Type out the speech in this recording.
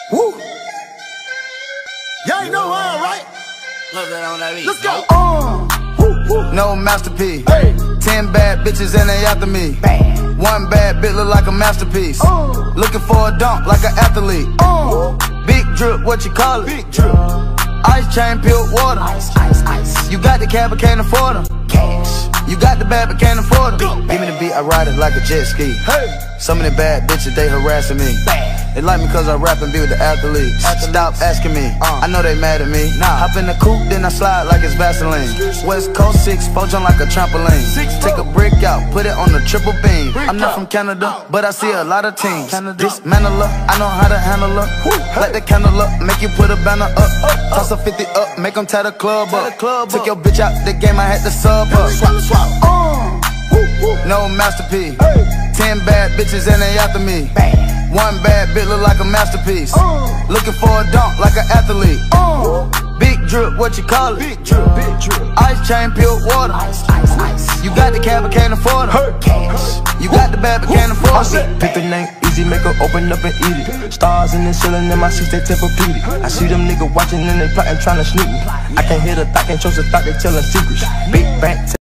Woo. Y'all ain't know how, right? Let's go. No masterpiece. Hey. 10 bad bitches and they after me. Bam. One bad bitch look like a masterpiece. Looking for a dunk like an athlete. Big drip, what you call it? Big drip. Ice chain, pure water. Ice, ice, ice. You got the cab but can't afford them. Cash. You got the bad but can't afford them. Give me the beat, I ride it like a jet ski. Hey. Some of the bad bitches, they harassing me. They like me cause I rap and be with the athletes. Stop asking me, I know they mad at me. Hop in the coupe, then I slide like it's Vaseline. West Coast 6, four jump like a trampoline. Take a brick out, put it on the triple beam. I'm not from Canada, but I see a lot of teams. Dismantle her, I know how to handle her. Light the candle up, make you put a banner up. Toss a 50 up, make them tie the club up. Took your bitch out the game, I had to sub up. No masterpiece. 10 bad bitches and they after me. One bad bitch look like a masterpiece. Looking for a dunk like an athlete. Big drip, what you call it? Big drip, big drip. Ice chain, pure water. Ice, ice, ice. You got the cab but can't afford it. Cash. You got the bad but can't afford it. Pick the name, easy, make her open up and eat it. Stars in the ceiling in my seats, they Tempur-Pedic. I see them niggas watching and they plotting, trying to sneak me. I can't hear the thought, can't trust the thought, they telling secrets. Big bank,